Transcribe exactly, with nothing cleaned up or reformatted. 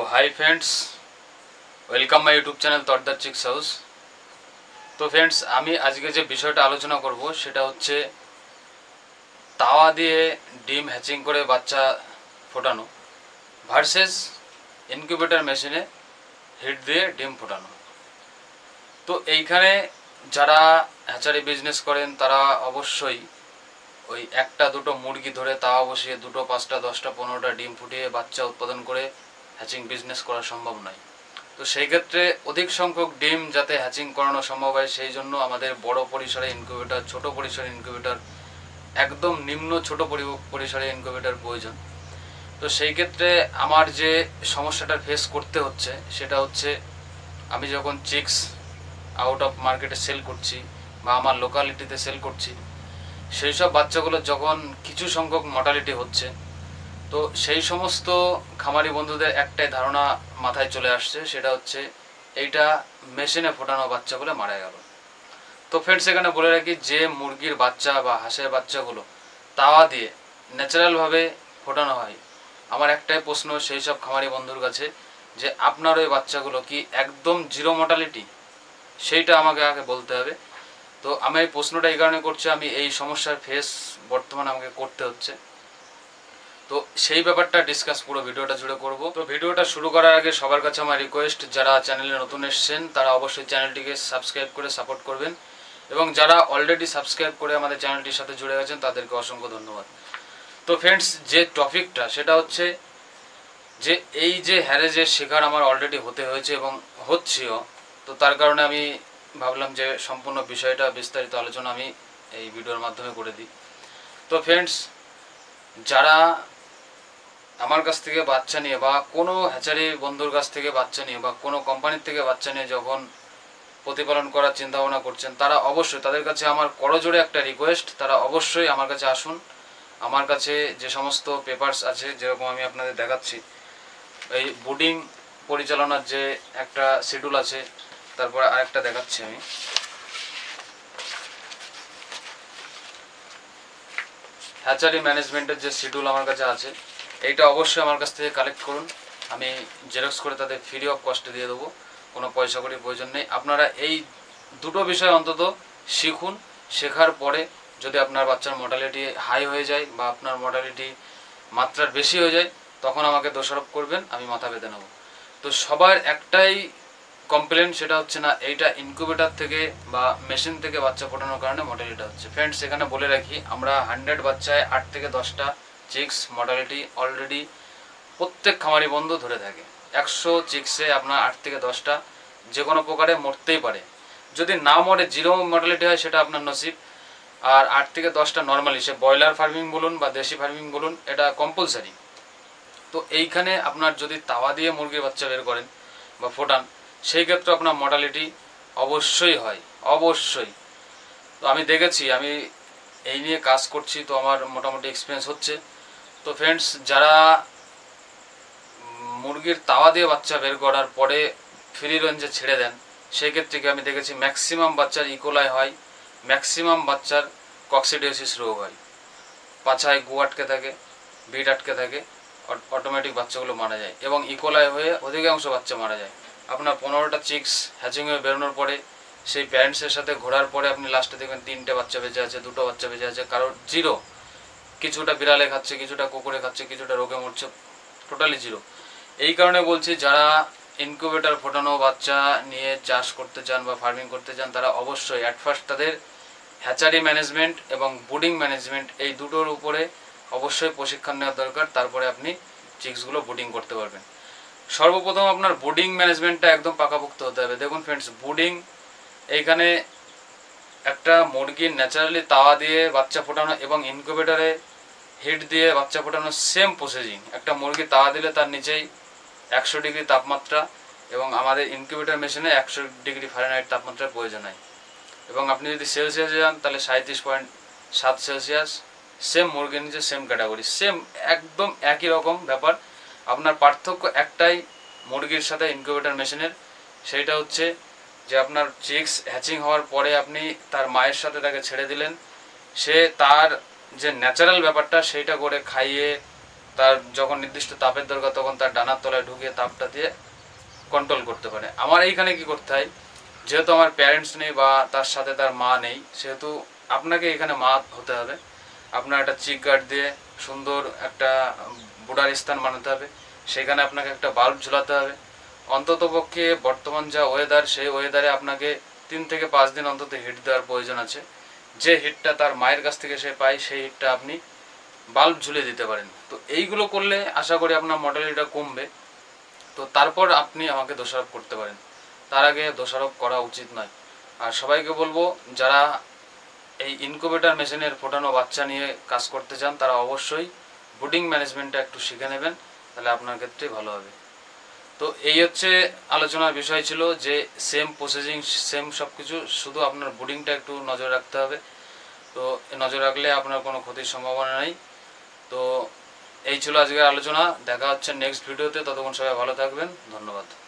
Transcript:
High friends welcome my YouTube channel तर्दार chicks house. तो friends आमी आज के जो विषयटा आलोचना करब सेटा होच्छे तावा दिए डिम हैचिंग करे बाच्चा फोटानो भार्सेस इनक्यूबेटर मेशिने हिट दिए डिम फोटानो। तो এইখানে যারা হ্যাচারি বিজনেস করেন তারা অবশ্যই ওই একটা দুটো মুরগি ধরে তাওয়া বসিয়ে দুটো পাঁচটা দশটা পনেরোটা ডিম ফুটিয়ে বাচ্চা উৎপাদন করে হ্যাচিং বিজনেস করা সম্ভব নয়। তো সেই ক্ষেত্রে অধিক সংখ্যক ডিম যাতে হ্যাচিং করানো সম্ভব হয় সেই জন্য আমাদের বড় পরিসরে ইনকিউবেটর, ছোট পরিসরে ইনকিউবেটর, একদম নিম্ন ছোট পরিসরে ইনকিউবেটর প্রয়োজন। তো সেই ক্ষেত্রে আমার যে সমস্যাটা ফেস করতে হচ্ছে সেটা হচ্ছে আমি যখন চিক্স আউট অফ মার্কেটে সেল করছি বা আমার লোকালিটিতে সেল করছি সেই সব বাচ্চাগুলো যখন কিছু সংখ্যক মর্টালিটি হচ্ছে তো সেই সমস্ত খামারি বন্ধুদের একটাই ধারণা মাথায় চলে আসছে, সেটা হচ্ছে এইটা মেশিনে ফোটানো বাচ্চা বলে মারা গেল। তো ফ্রেন্ডস এখানে বলে রাখি যে মুরগির বাচ্চা বা হাঁসের বাচ্চাগুলো তাওয়া দিয়ে ন্যাচারালভাবে ফোটানো হয়, আমার একটাই প্রশ্ন সেই সব খামারি বন্ধুর কাছে যে আপনার ওই বাচ্চাগুলো কি একদম জিরো মর্টালিটি, সেইটা আমাকে আগে বলতে হবে। তো আমি এই প্রশ্নটা এই কারণে করছি, আমি এই সমস্যার ফেস বর্তমানে আমাকে করতে হচ্ছে। তো সেই ব্যাপারটা ডিসকাস পুরো ভিডিওটা জুড়ে করব। তো ভিডিওটা শুরু করার আগে সবার কাছে আমার রিকোয়েস্ট, যারা চ্যানেলে নতুন এসেছেন তারা অবশ্যই চ্যানেলটিকে সাবস্ক্রাইব করে সাপোর্ট করবেন এবং যারা অলরেডি সাবস্ক্রাইব করে আমাদের চ্যানেলটির সাথে জুড়ে গেছেন তাদেরকে অসংখ্য ধন্যবাদ। তো ফ্রেন্ডস যে টপিকটা সেটা হচ্ছে যে এই যে হ্যারেজের শিকার আমার অলরেডি হতে হয়েছে এবং হচ্ছিও, তো তার কারণে আমি ভাবলাম যে সম্পূর্ণ বিষয়টা বিস্তারিত আলোচনা আমি এই ভিডিওর মাধ্যমে করে দিই। তো ফ্রেন্ডস যারা আমার কাছ থেকে বাচ্চা নিয়ে বা কোনো হ্যাচারি বন্ধুর কাছ থেকে বাচ্চা নিয়ে বা কোনো কোম্পানির থেকে বাচ্চা নিয়ে যখন প্রতিপালন করার চিন্তা ভাবনা করছেন তারা অবশ্যই, তাদের কাছে আমার করজোড়ে একটা রিকোয়েস্ট, তারা অবশ্যই আমার কাছে আসুন। আমার কাছে যে সমস্ত পেপারস আছে, যেরকম আমি আপনাদের দেখাচ্ছি, এই বুডিং পরিচালনার যে একটা শিডিউল আছে, তারপরে আরেকটা দেখাচ্ছি আমি, হ্যাচারি ম্যানেজমেন্টের যে শিডিউল আমার কাছে আছে, এইটা অবশ্যই আমার কাছ থেকে কালেক্ট করুন। আমি জেরক্স করে তাদের ফ্রি অফ কস্টে দিয়ে দেবো, কোনো পয়সা করির প্রয়োজন নেই। আপনারা এই দুটো বিষয় অন্তত শিখুন, শেখার পরে যদি আপনার বাচ্চার মর্টালিটি হাই হয়ে যায় বা আপনার মর্টালিটি মাত্রার বেশি হয়ে যায় তখন আমাকে দোষারোপ করবেন, আমি মাথা বেঁধে নেব। তো সবার একটাই কমপ্লেন, সেটা হচ্ছে না এইটা ইনকিউবেটর থেকে বা মেশিন থেকে বাচ্চা ফোটানোর কারণে মর্টালিটি হচ্ছে। ফ্রেন্ডস এখানে বলে রাখি, আমরা হান্ড্রেড বাচ্চায় আট থেকে দশটা চিক্স মর্টালিটি অলরেডি প্রত্যেক খামারি বন্ধু ধরে থাকে। একশো চিক্সে আপনার আট থেকে দশটা যে কোনো প্রকারে মরতেই পারে, যদি না মরে জিরো মর্টালিটি হয় সেটা আপনার নসিব, আর আট থেকে দশটা নর্মালি, সে ব্রয়লার ফার্মিং বলুন বা দেশি ফার্মিং বলুন, এটা কম্পালসারি। তো এইখানে আপনার যদি তাওয়া দিয়ে মুরগির বাচ্চা বের করেন বা ফোটান সেই ক্ষেত্রে আপনার মর্টালিটি অবশ্যই হয়, অবশ্যই। তো আমি দেখেছি, আমি এই নিয়ে কাজ করছি, তো আমার মোটামুটি এক্সপিরিয়েন্স হচ্ছে। তো ফ্রেন্ডস যারা মুরগির তাওয়া দিয়ে বাচ্চা বের করার পরে ফ্রি রেঞ্জে ছেড়ে দেন সেই ক্ষেত্রে কি আমি দেখেছি ম্যাক্সিমাম বাচ্চার ইকোলাই হয়, ম্যাক্সিমাম বাচ্চার কক্সিডিওসিস রোগ হয়, পাছায় গু আটকে থাকে, বিট আটকে থাকে, অটোমেটিক বাচ্চাগুলো মারা যায় এবং ইকোলাই হয়ে অধিকাংশ বাচ্চা মারা যায়। আপনার পনেরোটা চিক্স হ্যাচিং হয়ে বেরোনোর পরে সেই প্যারেন্টসের সাথে ঘোরার পরে আপনি লাস্টে দেখবেন তিনটে বাচ্চা বেঁচে আছে, দুটো বাচ্চা বেঁচে আছে, কারোর জিরো, কিছুটা বিড়ালে খাচ্ছে, কিছুটা কুকুরে খাচ্ছে, কিছুটা রোগে মরছে, টোটালি জিরো। এই কারণে বলছি যারা ইনকিউবেটর ফোটানো বাচ্চা নিয়ে চাষ করতে চান বা ফার্মিং করতে চান তারা অবশ্যই অ্যাট ফার্স্ট তাদের হ্যাচারি ম্যানেজমেন্ট এবং বুডিং ম্যানেজমেন্ট এই দুটোর উপরে অবশ্যই প্রশিক্ষণ নেওয়া দরকার, তারপরে আপনি চিক্সগুলো বুডিং করতে পারবেন। সর্বপ্রথম আপনার বুডিং ম্যানেজমেন্টটা একদম পাকাপোক্ত হতে হবে। দেখুন ফ্রেন্ডস, বুডিং এইখানে একটা মুরগির ন্যাচারালি তাওয়া দিয়ে বাচ্চা ফোটানো এবং ইনকিউবেটরে হিট দিয়ে বাচ্চা ফোটানো সেম প্রসেসিং। একটা মুরগি তাওয়া দিলে তার নিচেই একশো ডিগ্রি তাপমাত্রা এবং আমাদের ইনকিউবেটর মেশিনে একশো ডিগ্রি ফারেনহাইট তাপমাত্রার প্রয়োজন হয়, এবং আপনি যদি সেলসিয়াসে যান তাহলে সাঁত্রিশ পয়েন্ট সাত সেলসিয়াস, সেম মুরগির নিচে সেম ক্যাটাগরি, সেম একদম একই রকম ব্যাপার। আপনার পার্থক্য একটাই মুরগির সাথে ইনকিউবেটর মেশিনের, সেইটা হচ্ছে যে আপনার চিক্স হ্যাচিং হওয়ার পরে আপনি তার মায়ের সাথে তাকে ছেড়ে দিলেন, সে তার যে ন্যাচারাল ব্যাপারটা সেইটা করে খাইয়ে তার যখন নির্দিষ্ট তাপের দরকার তখন তার ডানার তলায় ঢুকিয়ে তাপটা দিয়ে কন্ট্রোল করতে পারে। আমার এইখানে কি করতে হয়, যেহেতু আমার প্যারেন্টস নেই বা তার সাথে তার মা নেই, সেহেতু আপনাকে এখানে মা হতে হবে। আপনার একটা চিক গার্ড দিয়ে সুন্দর একটা বুড়ার স্থান বানাতে হবে, সেখানে আপনাকে একটা বাল্ব ঝুলাতে হবে। অন্ততপক্ষে বর্তমান যা ওয়েদার, সেই ওয়েদারে আপনাকে তিন থেকে পাঁচ দিন অন্তত হিট দেওয়ার প্রয়োজন আছে। যে হিটটা তার মায়ের কাছ থেকে সে পায়, সেই হিটটা আপনি বাল্ব ঝুলিয়ে দিতে পারেন। তো এইগুলো করলে আশা করি আপনার মর্টালিটিটা কমবে। তো তারপর আপনি আমাকে দোষারোপ করতে পারেন, তার আগে দোষারোপ করা উচিত নয়। আর সবাইকে বলবো, যারা এই ইনকুবেটর মেশিনের ফোটানো বাচ্চা নিয়ে কাজ করতে চান, তারা অবশ্যই ব্রুডিং ম্যানেজমেন্টটা একটু শিখে নেবেন, তাহলে আপনার ক্ষেত্রে ভালো হবে। তো এই হচ্ছে আলোচনার বিষয় ছিল, যে সেম প্রসেসিং সেম সব কিছু, শুধু আপনার ব্রুডিংটা একটু নজর রাখতে হবে। তো নজর রাখলে আপনার কোনো ক্ষতির সম্ভাবনা নেই। তো এই ছিল আজকের আলোচনা। দেখা হচ্ছে নেক্সট ভিডিওতে, ততক্ষণ সবাই ভালো থাকবেন, ধন্যবাদ।